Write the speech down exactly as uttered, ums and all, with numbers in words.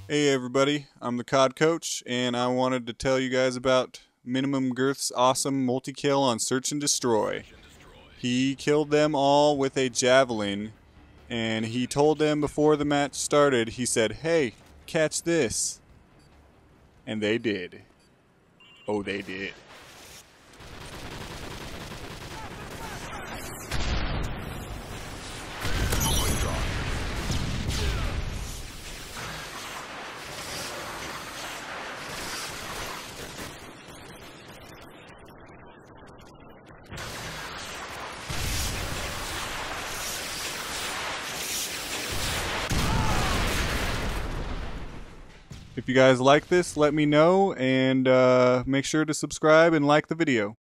Hey everybody, I'm the C O D coach, and I wanted to tell you guys about Minimum Girth's awesome multi-kill on Search and Destroy. He killed them all with a Javelin, and he told them before the match started, he said, "Hey, catch this." And they did. Oh, they did. If you guys like this, let me know, and uh, make sure to subscribe and like the video.